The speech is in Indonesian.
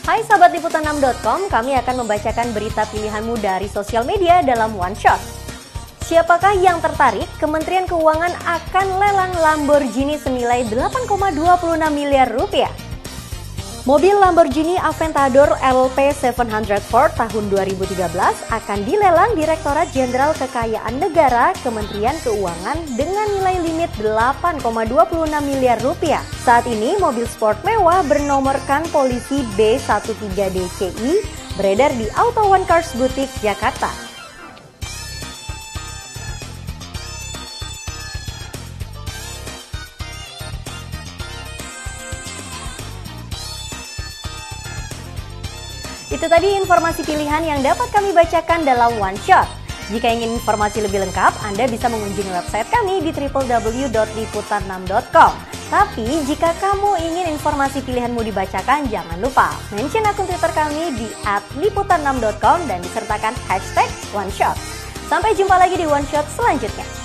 Hai sahabat liputan6.com, kami akan membacakan berita pilihanmu dari sosial media dalam One Shot. Siapakah yang tertarik? Kementerian Keuangan akan lelang Lamborghini senilai 8,26 miliar rupiah. Mobil Lamborghini Aventador LP 700 Ford tahun 2013 akan dilelang Direktorat Jenderal Kekayaan Negara Kementerian Keuangan dengan nilai limit 8,26 miliar rupiah. Saat ini mobil sport mewah bernomorkan polisi B13DCI beredar di Auto One Cars Boutique Jakarta. Itu tadi informasi pilihan yang dapat kami bacakan dalam One Shot. Jika ingin informasi lebih lengkap, Anda bisa mengunjungi website kami di www.liputan6.com. Tapi jika kamu ingin informasi pilihanmu dibacakan, jangan lupa mention akun Twitter kami di @liputan6.com dan disertakan hashtag One Shot. Sampai jumpa lagi di One Shot selanjutnya.